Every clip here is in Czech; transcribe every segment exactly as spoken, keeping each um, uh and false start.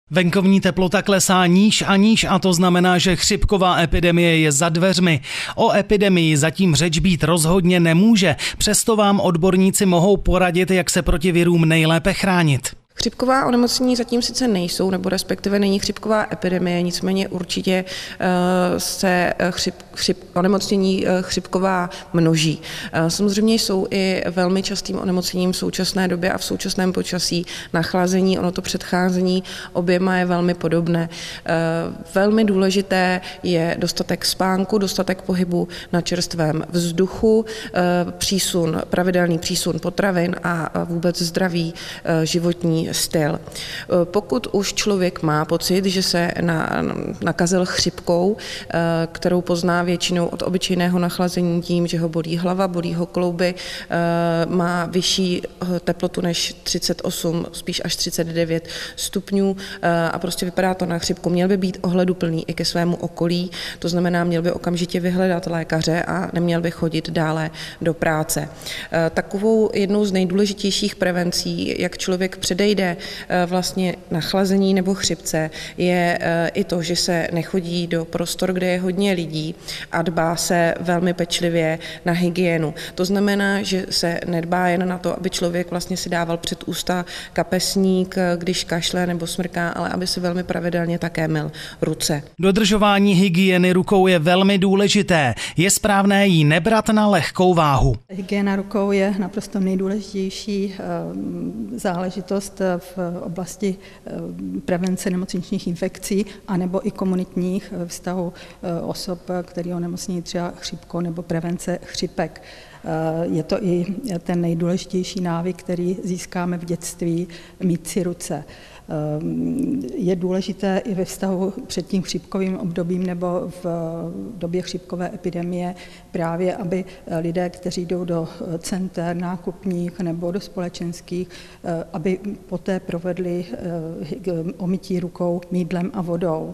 Venkovní teplota klesá níž a níž a to znamená, že chřipková epidemie je za dveřmi. O epidemii zatím řeč být rozhodně nemůže, přesto vám odborníci mohou poradit, jak se proti virům nejlépe chránit. Chřipková onemocnění zatím sice nejsou, nebo respektive není chřipková epidemie, nicméně určitě se chřip, chřip, onemocnění chřipková množí. Samozřejmě jsou i velmi častým onemocněním v současné době a v současném počasí nachlazení, ono to předcházení oběma je velmi podobné. Velmi důležité je dostatek spánku, dostatek pohybu na čerstvém vzduchu, přísun, pravidelný přísun potravin a vůbec zdravý životní styl. Pokud už člověk má pocit, že se na, nakazil chřipkou, kterou pozná většinou od obyčejného nachlazení tím, že ho bolí hlava, bolí ho klouby, má vyšší teplotu než třicet osm, spíš až třicet devět stupňů a prostě vypadá to na chřipku, měl by být ohleduplný i ke svému okolí, to znamená, měl by okamžitě vyhledat lékaře a neměl by chodit dále do práce. Takovou jednou z nejdůležitějších prevencí, jak člověk předejde vlastně nachlazení nebo chřipce, je i to, že se nechodí do prostor, kde je hodně lidí a dbá se velmi pečlivě na hygienu. To znamená, že se nedbá jen na to, aby člověk vlastně si dával před ústa kapesník, když kašle nebo smrká, ale aby si velmi pravidelně také myl ruce. Dodržování hygieny rukou je velmi důležité. Je správné jí nebrat na lehkou váhu. Hygiena rukou je naprosto nejdůležitější záležitost v oblasti prevence nemocničních infekcí anebo i komunitních vztahů osob, které onemocní třeba chřipkou nebo prevence chřipek. Je to i ten nejdůležitější návyk, který získáme v dětství, mít si ruce. Je důležité i ve vztahu před tím chřipkovým obdobím nebo v době chřipkové epidemie právě, aby lidé, kteří jdou do center nákupních nebo do společenských, aby poté provedli omytí rukou mýdlem a vodou.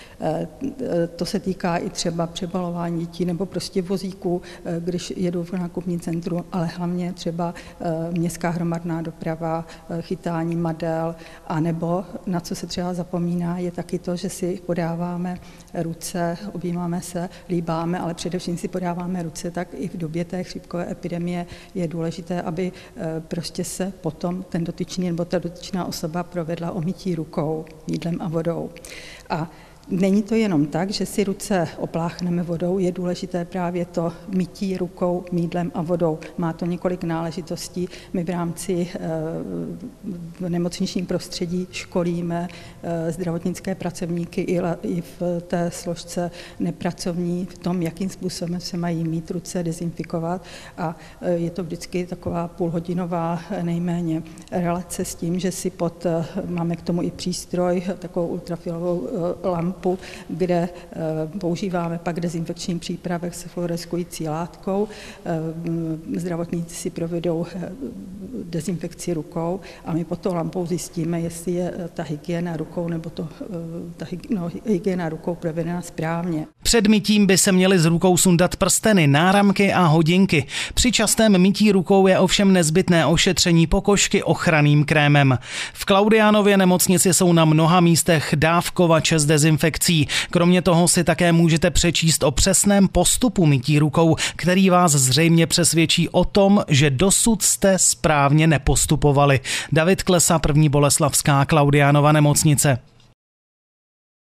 To se týká i třeba přebalování dětí nebo prostě vozíků, když jedou v nákupní centru, ale hlavně třeba městská hromadná doprava, chytání madel, anebo na co se třeba zapomíná, je taky to, že si podáváme ruce, objímáme se, líbáme, ale především si podáváme ruce, tak i v době té chřipkové epidemie je důležité, aby prostě se potom ten dotyčný nebo ta dotyčná osoba provedla omytí rukou, mýdlem a vodou. A není to jenom tak, že si ruce opláchneme vodou, je důležité právě to mytí rukou mýdlem a vodou. Má to několik náležitostí. My v rámci v nemocničním prostředí školíme zdravotnické pracovníky i v té složce nepracovní v tom, jakým způsobem se mají mít ruce, dezinfikovat a je to vždycky taková půlhodinová nejméně relace s tím, že si pod, máme k tomu i přístroj, takovou ultrafialovou lampu, kde používáme pak dezinfekční přípravek s fluoreskující látkou. Zdravotníci si provedou dezinfekci rukou a my pod tou lampou zjistíme, jestli je ta hygiena rukou nebo to, ta no, hygiena rukou provedena správně. Před mytím by se měly z rukou sundat prsteny, náramky a hodinky. Při častém mytí rukou je ovšem nezbytné ošetření pokožky ochranným krémem. V Klaudiánově nemocnici jsou na mnoha místech dávkovače s dezinfekcí. Kromě toho si také můžete přečíst o přesném postupu mytí rukou, který vás zřejmě přesvědčí o tom, že dosud jste správně nepostupovali. David Klesa, První boleslavská Klaudiánova nemocnice.